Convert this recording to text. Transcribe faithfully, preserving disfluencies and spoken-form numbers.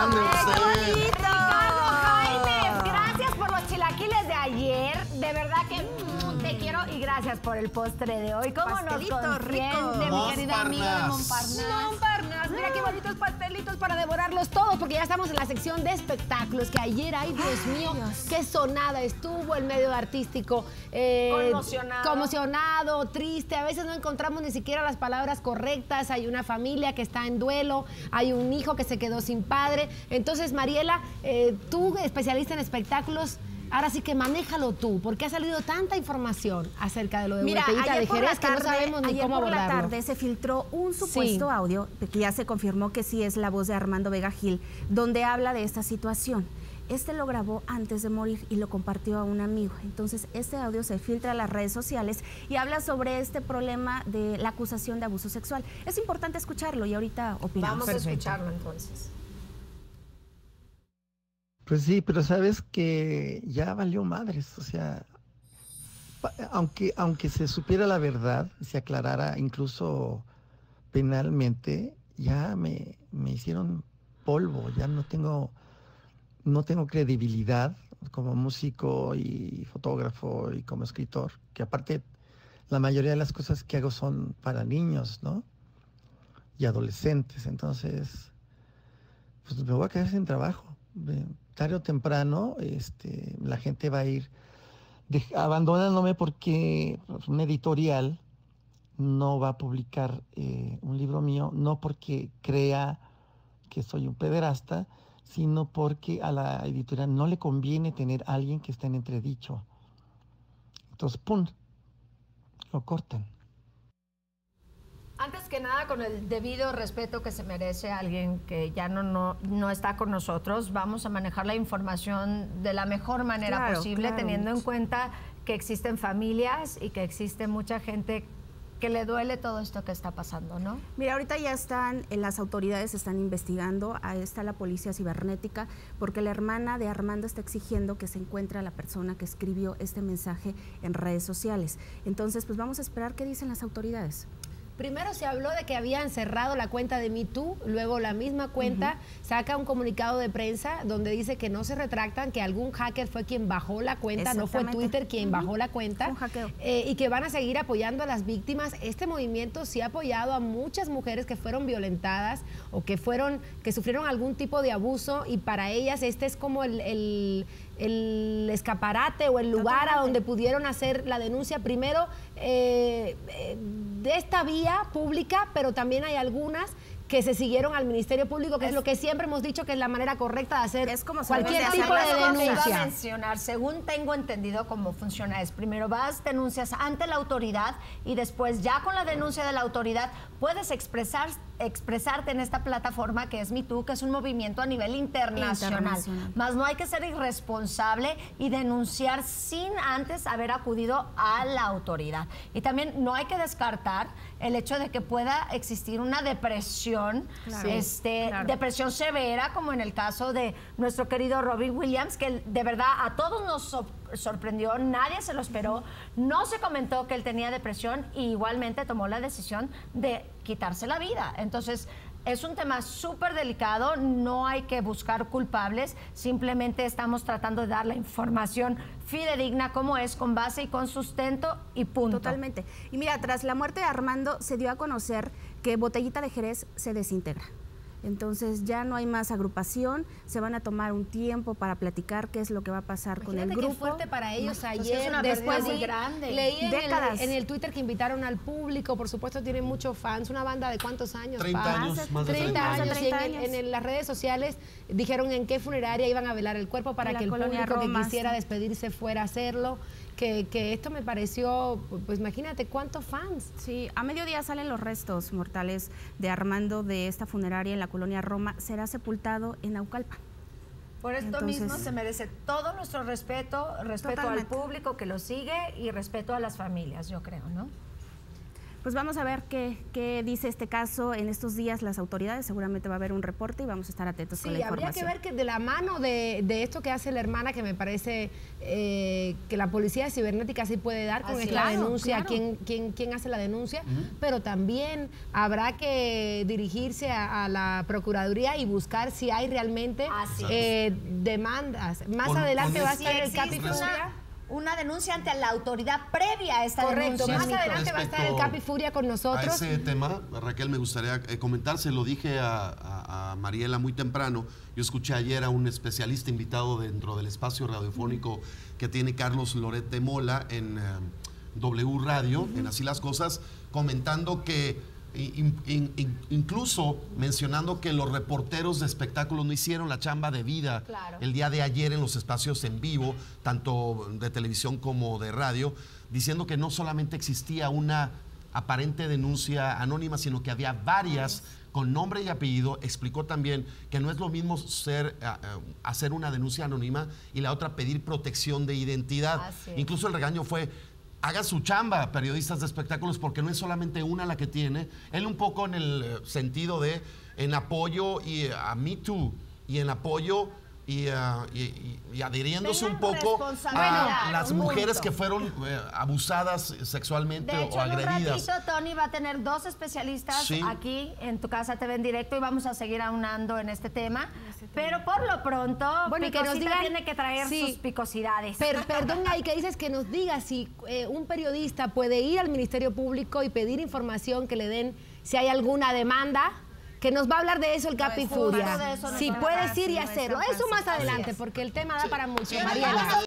Ande usted. Ricardo Jaime, gracias por los chilaquiles de ayer. De verdad que mm, te quiero y gracias por el postre de hoy. ¿Cómo Pastelito nos consiente, mi querida amiga de Montparnasse? Montparnasse, mira qué bonitos pastelitos para devorarlos todos, porque ya estamos en la sección de espectáculos, que ayer, ay Dios ay, mío, Dios. qué sonada estuvo el medio artístico. Eh, conmocionado. Conmocionado, triste, a veces no encontramos ni siquiera las palabras correctas, hay una familia que está en duelo, hay un hijo que se quedó sin padre. Entonces, Mariela, eh, tú, especialista en espectáculos, ahora sí que manéjalo tú, porque ha salido tanta información acerca de lo de Mira, Botellita de Jerez tarde, que no sabemos ni cómo abordarlo. Ayer por la tarde se filtró un supuesto sí. audio, que ya se confirmó que sí es la voz de Armando Vega Gil, donde habla de esta situación. Este lo grabó antes de morir y lo compartió a un amigo. Entonces, este audio se filtra a las redes sociales y habla sobre este problema de la acusación de abuso sexual. Es importante escucharlo y ahorita opinamos. Vamos Perfecto. a escucharlo entonces. Pues sí, pero sabes que ya valió madres, o sea, aunque, aunque se supiera la verdad, se aclarara incluso penalmente, ya me, me hicieron polvo, ya no tengo, no tengo credibilidad como músico y fotógrafo y como escritor, que aparte la mayoría de las cosas que hago son para niños, ¿no? Y adolescentes, entonces, pues me voy a quedar sin trabajo. Tarde o temprano este, la gente va a ir de, abandonándome porque pues, una editorial no va a publicar eh, un libro mío, no porque crea que soy un pederasta, sino porque a la editorial no le conviene tener a alguien que esté en entredicho. Entonces, ¡pum!, lo cortan. Antes que nada, con el debido respeto que se merece alguien que ya no, no, no está con nosotros, vamos a manejar la información de la mejor manera claro, posible, claro. teniendo en cuenta que existen familias y que existe mucha gente que le duele todo esto que está pasando, ¿no? Mira, ahorita ya están, las autoridades están investigando, ahí está la policía cibernética, porque la hermana de Armando está exigiendo que se encuentre a la persona que escribió este mensaje en redes sociales. Entonces, pues vamos a esperar qué dicen las autoridades. Primero se habló de que habían cerrado la cuenta de Me Too, luego la misma cuenta uh-huh. saca un comunicado de prensa donde dice que no se retractan, que algún hacker fue quien bajó la cuenta, no fue Twitter quien uh-huh. bajó la cuenta, un hackeo. Eh, y que van a seguir apoyando a las víctimas. Este movimiento sí ha apoyado a muchas mujeres que fueron violentadas o que fueron, que sufrieron algún tipo de abuso, y para ellas este es como el, el el escaparate o el lugar a donde pudieron hacer la denuncia primero eh, eh, de esta vía pública, pero también hay algunas que se siguieron al Ministerio Público, que es, es lo que siempre hemos dicho que es la manera correcta de hacer es como cualquier tipo de denuncia. Iba a mencionar, según tengo entendido cómo funciona, es primero vas, denuncias ante la autoridad y después ya con la denuncia de la autoridad puedes expresar, expresarte en esta plataforma que es Me Too, que es un movimiento a nivel internacional. internacional. Más no hay que ser irresponsable y denunciar sin antes haber acudido a la autoridad. Y también no hay que descartar el hecho de que pueda existir una depresión, claro, este, claro. depresión severa, como en el caso de nuestro querido Robin Williams, que de verdad a todos nos so sorprendió, nadie se lo esperó, no se comentó que él tenía depresión y igualmente tomó la decisión de quitarse la vida. Entonces, es un tema súper delicado, no hay que buscar culpables, simplemente estamos tratando de dar la información fidedigna como es, con base y con sustento y punto. Totalmente. Y mira, tras la muerte de Armando se dio a conocer que Botellita de Jerez se desintegra. Entonces ya no hay más agrupación, se van a tomar un tiempo para platicar qué es lo que va a pasar Imagínate con el grupo. Qué fuerte para ellos no, ayer, es una después muy grande. Leí en el, en el Twitter que invitaron al público, por supuesto tienen muchos fans, una banda de ¿cuántos años? treinta años, más de treinta años. Y en, el, en el, las redes sociales dijeron en qué funeraria iban a velar el cuerpo para que el público Roma, que quisiera sí. despedirse fuera a hacerlo. Que, que esto me pareció, pues imagínate cuántos fans. Sí, a mediodía salen los restos mortales de Armando de esta funeraria en la colonia Roma. Será sepultado en Naucalpan. Por esto Entonces, mismo se merece todo nuestro respeto, respeto totalmente. al público que lo sigue y respeto a las familias, yo creo, ¿no? Pues vamos a ver qué, qué dice este caso en estos días las autoridades. Seguramente va a haber un reporte y vamos a estar atentos Sí, con la habría información. que ver que de la mano de, de esto que hace la hermana, que me parece eh, que la policía cibernética sí puede dar con Así esta es. denuncia, Claro. quién, quién, quién hace la denuncia, pero también habrá que dirigirse a, a la Procuraduría y buscar si hay realmente Así eh, demandas. Más Con- adelante con va a este- estar el Si Capi existe Furia. una, una denuncia ante la autoridad previa a esta Correcto, denuncia. más Mito. adelante va a estar el Capi Furia con A nosotros. ese tema, Raquel, me gustaría eh, comentar, se lo dije a, a- a Mariela muy temprano. Yo escuché ayer a un especialista invitado dentro del espacio radiofónico que tiene Carlos Loret de Mola en eh, W Radio, en Así las Cosas, comentando que in- in- in- incluso mencionando que los reporteros de espectáculos no hicieron la chamba debida Claro. el día de ayer en los espacios en vivo, tanto de televisión como de radio, diciendo que no solamente existía una aparente denuncia anónima, sino que había varias con nombre y apellido. Explicó también que no es lo mismo ser, eh, eh, hacer una denuncia anónima y la otra pedir protección de identidad. Así es. Incluso el regaño fue: hagan su chamba, periodistas de espectáculos, porque no es solamente una la que tiene. Él un poco en el eh, sentido de, en apoyo y eh, a Me Too, y en apoyo y, eh, y- y- y adhiriéndose Tengan un poco responsabilidad, a las un mujeres punto. que fueron eh, abusadas sexualmente De hecho, o en un agredidas. ratito Tony va a tener dos especialistas Sí. aquí en Tu Casa T V en directo y vamos a seguir aunando en este tema. Pero por lo pronto, Bueno, y que nos Picosita digan- tiene que traer sí. sus picosidades. Per- perdón, ahí que dices que nos diga si eh, un periodista puede ir al Ministerio Público y pedir información, que le den si hay alguna demanda, que nos va a hablar de eso el Capi justo Furia. de eso no Si es tan puedes fácil, ir y no es hacerlo. tan Eso más fácil. Así adelante, es. porque el tema da para mucho, Sí, Mariela.